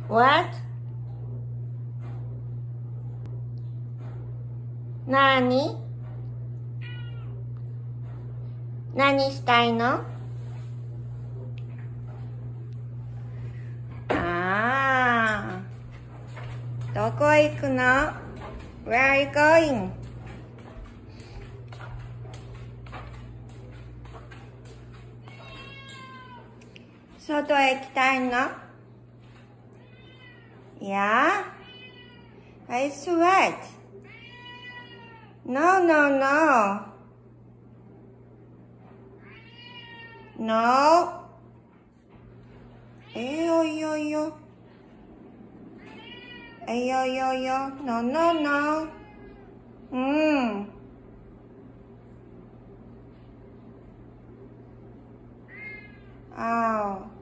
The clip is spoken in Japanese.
What? 何したいの？ああ、どこ行くの？ Where are you going? 外へ行きたいの？ Yeah? I sweat. No, no, no. No. よいよいよ。よいよいよ。No, no, no. うん。ああ。